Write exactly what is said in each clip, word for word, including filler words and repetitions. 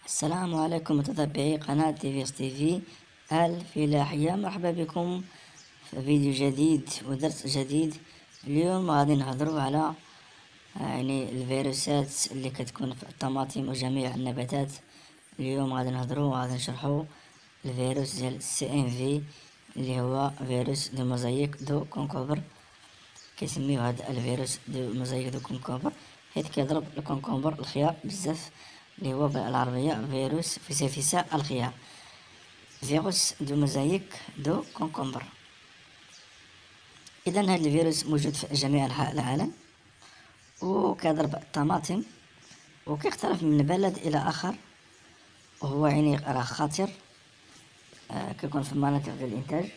السلام عليكم متتبعي قناة تيفيكس تيفي الفلاحية. مرحبا بكم في فيديو جديد ودرس جديد. اليوم غادي نهضروا على آه، يعني الفيروسات اللي كتكون في الطماطم وجميع النباتات. اليوم غادي نهضروا وغادي نشرحوا الفيروس ديال السي ام في اللي هو فيروس دو موزايك دو كونكوبر. كيسميو هذا الفيروس دو موزايك دو كونكوبر حيت كيضرب الكونكومبر الخيار بزاف، اللي هو بالعربية فيروس فسيفساء الخيار، فيروس دو موزايك دو كونكومبر. اذا هذا الفيروس موجود في جميع انحاء العالم وكيضرب الطماطم وكيختلف من بلد الى اخر، وهو يعني راه خطير. آه كيكون في المناطق ديال الانتاج،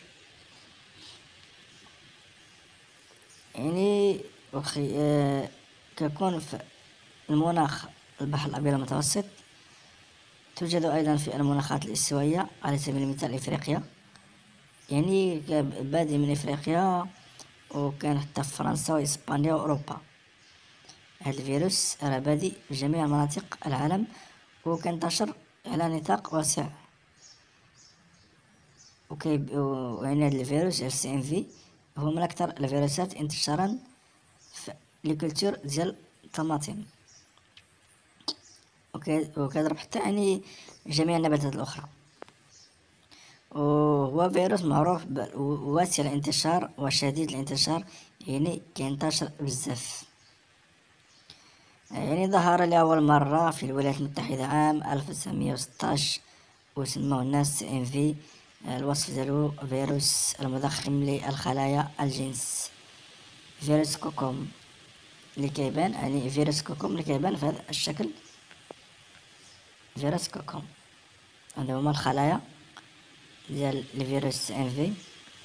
يعني وخي آه كيكون في المناخ البحر الابيض المتوسط. توجد ايضا في المناخات الاستوائية، على سبيل المثال افريقيا، يعني بادئ من افريقيا وكان حتى في فرنسا واسبانيا واوروبا. هذا الفيروس راه بادئ في جميع مناطق العالم وكينتشر على نطاق واسع. وكي يعني هذا الفيروس السي ام في هو من اكثر الفيروسات انتشارا في الكولتور ديال الطماطم، وكيضرب حتى يعني جميع النباتات الاخرى. وهو فيروس معروف واسع الانتشار وشديد الانتشار، يعني كينتشر بزاف. يعني ظهر لأول مرة في الولايات المتحدة عام ألف وتسعمية وستاش، وسموه الناس سي ام في. الوصف ديالو فيروس المضخم للخلايا الجنس، فيروس كوكوم اللي كيبان، يعني فيروس كوكوم اللي كيبان في هذا الشكل. فيروس كوكوم هذا هما الخلايا ديال الفيروس سي ام في.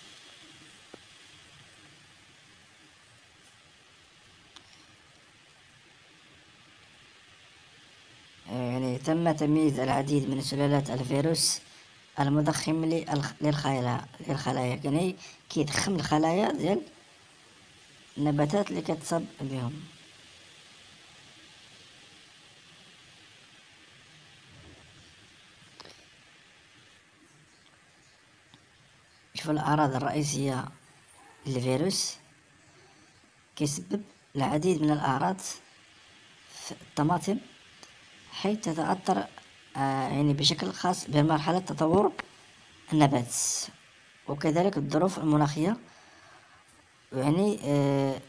يعني تم تمييز العديد من سلالات الفيروس المضخم للخلايا للخلايا يعني كيدخم الخلايا ديال النباتات اللي كتصاب بهم. شوف الأعراض الرئيسية للفيروس. كيسبب العديد من الأعراض في الطماطم، حيث تتأثر آه يعني بشكل خاص بمرحلة تطور النبات وكذلك الظروف المناخية. يعني آه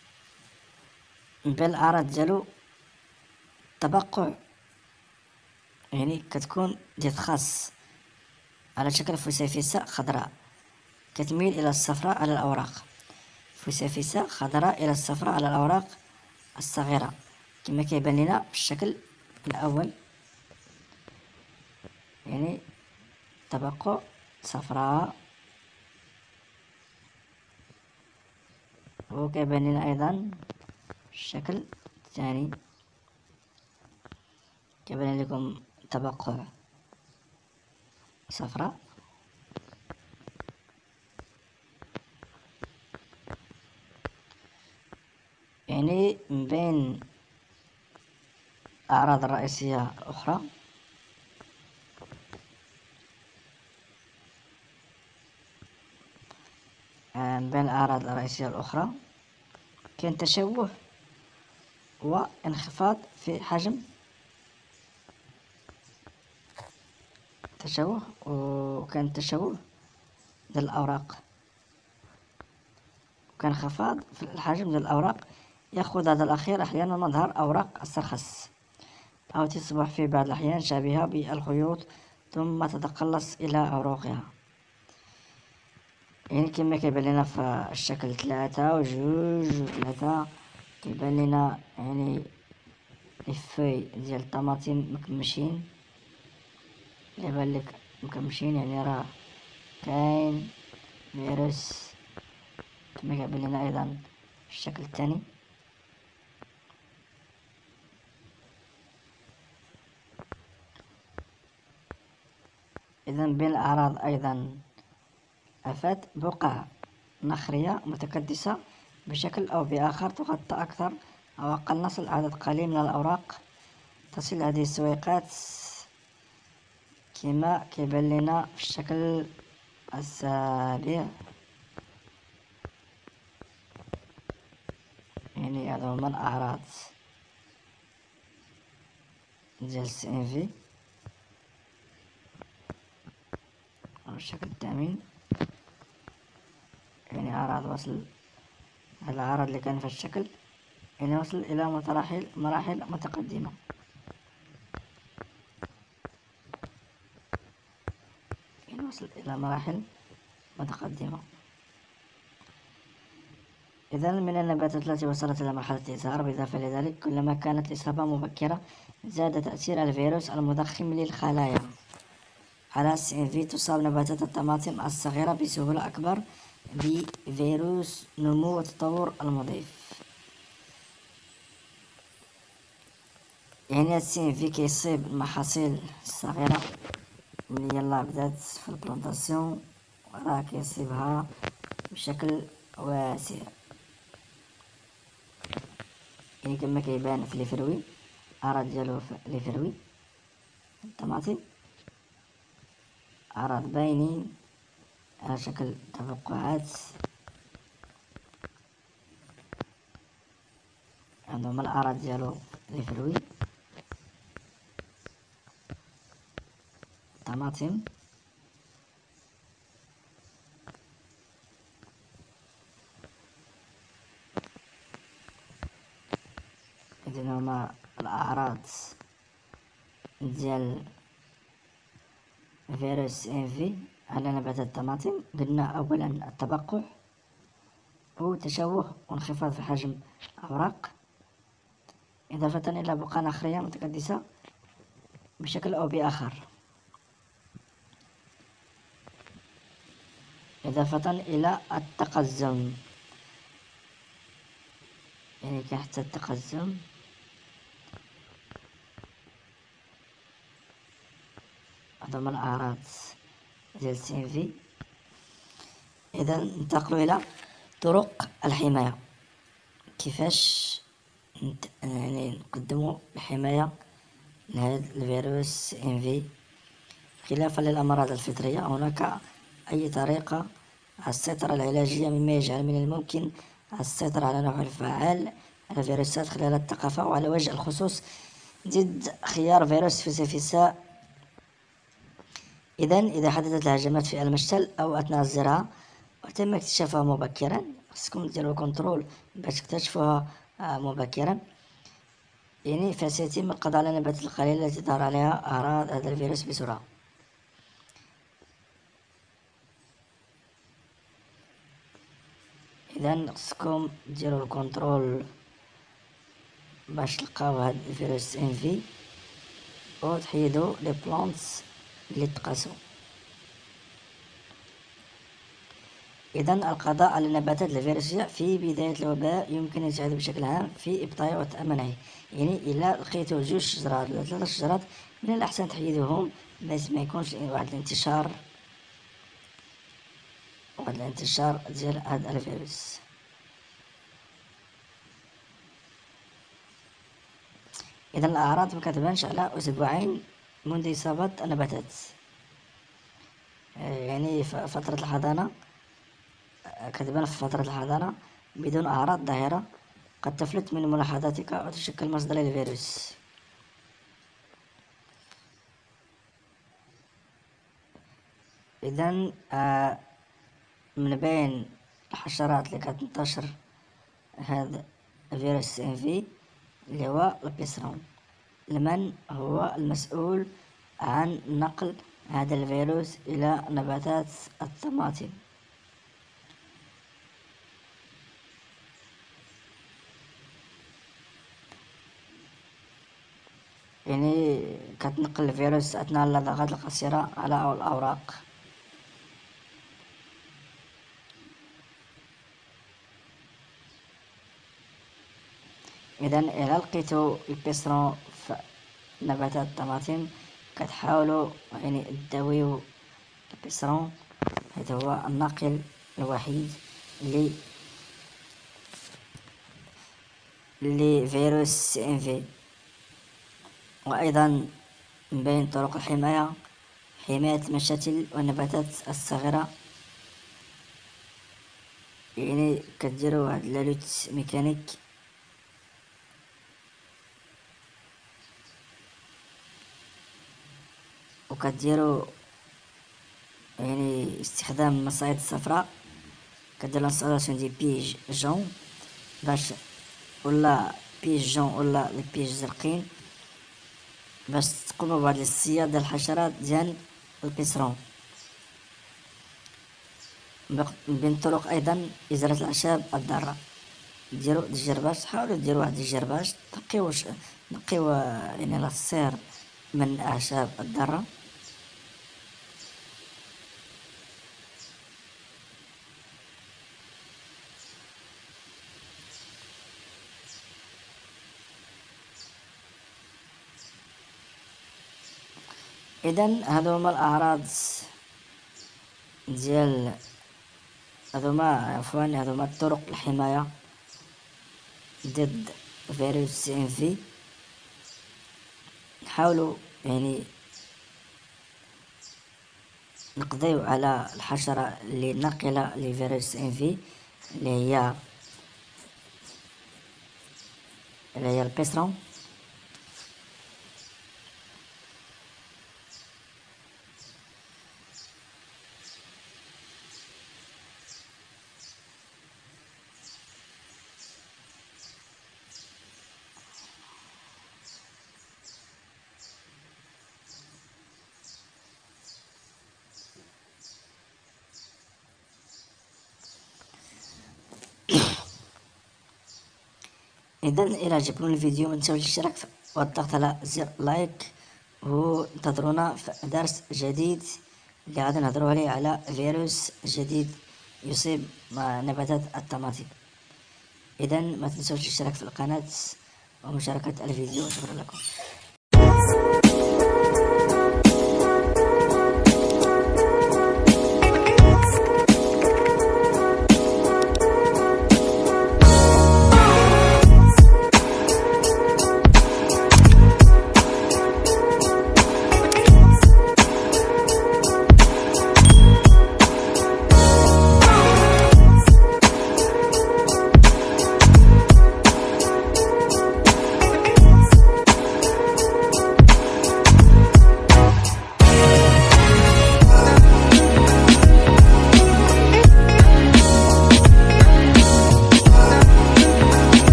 من بين الأعراض ديالو التبقع، يعني كتكون ديال خاص على شكل فسيفساء خضراء كتميل إلى الصفراء على الأوراق، فسيفساء خضراء إلى الصفراء على الأوراق الصغيرة كما كيبان لنا في الشكل الأول. يعني تبقع صفراء، وكيبان لنا أيضا الشكل الثاني، كيبان لكم تبقع صفراء. يعني من بين الأعراض الرئيسية الأخرى من بين الأعراض الرئيسية الأخرى كان تشوه وانخفاض في حجم تشوه وكان تشوه ديال الأوراق، وكان انخفاض في الحجم ديال الأوراق. يأخذ هذا الأخير أحيانا مظهر أوراق السرخس، أو تصبح في بعض الأحيان شبيهة بالخيوط ثم تتقلص إلى عروقها. يعني كما كيبان لنا في الشكل ثلاثة وجوج وثلاثة، كيبان لنا يعني الفوي ديال الطماطم مكمشين، يبان لك مكمشين، يعني راه كاين فيروس. كما كيبان لنا أيضا الشكل الثاني. إذا بين الأعراض أيضا آفات بقع نخرية متكدسة بشكل أو بآخر، تغطى أكثر أو أقل نصل عدد قليل من الأوراق. تصل هذه السويقات كما كيبان لنا في الشكل السابع. يعني هادو هما الأعراض ديال السي ان في بالشكل الثامن. يعني أعراض وصل، هاد الأعراض اللي كان في الشكل يعني وصل إلى مراحل مراحل متقدمة. يعني وصل إلى مراحل متقدمة. إذا من النباتات التي وصلت إلى مرحلة الإزهار، بالإضافة لذلك كلما كانت الإصابة مبكرة زاد تأثير الفيروس المضخم للخلايا على السي ان في. تصاب نباتات الطماطم الصغيرة بسهولة أكبر بفيروس نمو وتطور المضيف. يعني السي ان في كيصيب المحاصيل الصغيرة اللي يلا بدات في البلانتاسيون، راه كيصيبها بشكل واسع. يعني كما كيبان في ليفروي، أعراض ديالو في ليفروي الطماطم أعراض باينين على شكل تفقعات. هادوما الأعراض ديالو ليفروي الطماطم. إذن هما الأعراض ديال فيروس ان في على نباتات الطماطم. قلنا أولا التبقع وتشوه وانخفاض في حجم الأوراق، إضافة إلى بقع نخرية متكدسة بشكل أو بآخر، إضافة إلى التقزم. يعني كاين حتى التقزم. هادو هما الأعراض ديال السي ان في. إذا ننتقلوا إلى طرق الحماية، كيفاش يعني نقدموا الحماية لهذا الفيروس سي ان في. خلافا للأمراض الفطرية، هناك أي طريقة السيطرة العلاجية، مما يجعل من الممكن السيطرة على نوع الفعال الفيروسات خلال الثقافة. وعلى وجه الخصوص ضد خيار فيروس فيسيفيساء. إذن إذا حدثت الهجمات في المشتل أو أثناء الزراعة وتم اكتشافها مبكرا، خصكم ديروا كنترول باش تكتشفوها مبكرا، يعني فسيتم القضاء على النباتات القليلة التي ظهر عليها أعراض هذا الفيروس بسرعة. إذن خصكم ديروا الكنترول باش تلقاو هاد الفيروس ان في وتحيدوا لي بلانتس اللي تقاسوا. إذن القضاء على النباتات الفيروسية في بداية الوباء يمكن أن يساعد بشكل عام في إبطائه وتأمنه. يعني إلا لقيتو جوج شجرات ولا ثلاثة شجرات من الأحسن تحيدوهم باش ما يكونش واحد الانتشار واحد الانتشار ديال هاد الفيروس. إذن الأعراض مكتبانش على أسبوعين منذ إصابة النباتات. يعني فترة الحضانة كتبان في فترة الحضانة بدون أعراض ظاهرة قد تفلت من ملاحظاتك وتشكل مصدر للفيروس. إذن آه من بين الحشرات اللي كتنتشر هذا فيروس ان في اللي هو البيسرون. لمن هو المسؤول عن نقل هذا الفيروس إلى نباتات الطماطم؟ يعني كتنقل الفيروس أثناء اللدغات القصيرة على الأوراق. إذن إلا لقيتو البيسرون في نباتات الطماطم كتحاولوا يعني تداويو البيسرون، حيث هو الناقل الوحيد ل لفيروس سي ان في. وأيضا من بين طرق الحماية حماية المشاتل والنباتات الصغيرة. يعني كديرو واحد لالوت ميكانيك وكديرو يعني استخدام المصايد الصفراء، كدير لانستالاسيون دي بيج جون باش ولا بيج جون ولا البيج زرقين باش تقوموا بواحد الاصطياد ديال الحشرات ديال البيسرون. من بين الطرق ايضا ازالة الاعشاب الضارة. ديرو الجرباش، حاولوا ديروا واحد الجرباش تنقيو نقيو يعني الصير من الاعشاب الضارة. اذا هادو هما الاعراض ديال هذوما عفوا هذوما طرق الحماية ضد فيروس سي ام في. نحاولوا يعني نقضيو على الحشرة اللي ناقلة لفيروس سي ام في اللي هي اللي هي البيسرون. اذا الى عجبكم الفيديو متنساوش الاشتراك والضغط على زر لايك، وانتظرونا في درس جديد اللي غادي نهضروا عليه على فيروس جديد يصيب نباتات الطماطم. اذا ما تنسوش الاشتراك في القناة ومشاركة الفيديو. شكرا لكم.